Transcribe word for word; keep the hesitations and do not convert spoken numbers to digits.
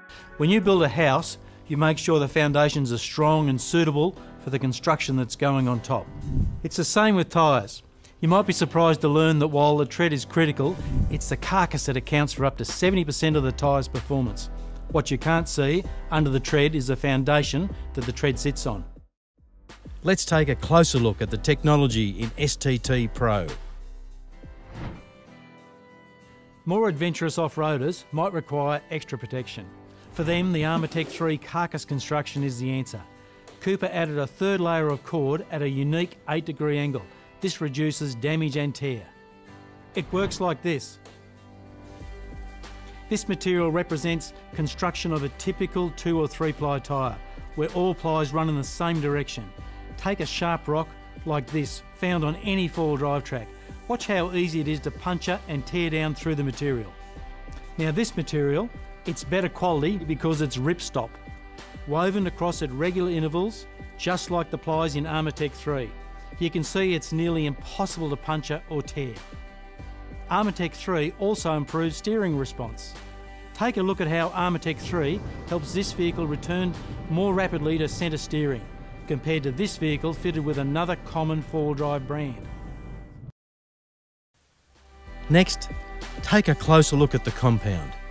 When you build a house, you make sure the foundations are strong and suitable for the construction that's going on top. It's the same with tyres. You might be surprised to learn that while the tread is critical, it's the carcass that accounts for up to seventy percent of the tyre's performance. What you can't see under the tread is the foundation that the tread sits on. Let's take a closer look at the technology in S T T Pro. More adventurous off-roaders might require extra protection. For them, the Armatec three Carcass construction is the answer. Cooper added a third layer of cord at a unique eight degree angle. This reduces damage and tear. It works like this. This material represents construction of a typical two or three ply tyre, where all plies run in the same direction. Take a sharp rock like this, found on any four-wheel drive track. Watch how easy it is to puncture and tear down through the material. Now this material, it's better quality because it's ripstop, woven across at regular intervals, just like the plies in Armatec three. You can see it's nearly impossible to puncture or tear. Armatec three also improves steering response. Take a look at how Armatec three helps this vehicle return more rapidly to centre steering, compared to this vehicle fitted with another common four-wheel drive brand. Next, take a closer look at the compound.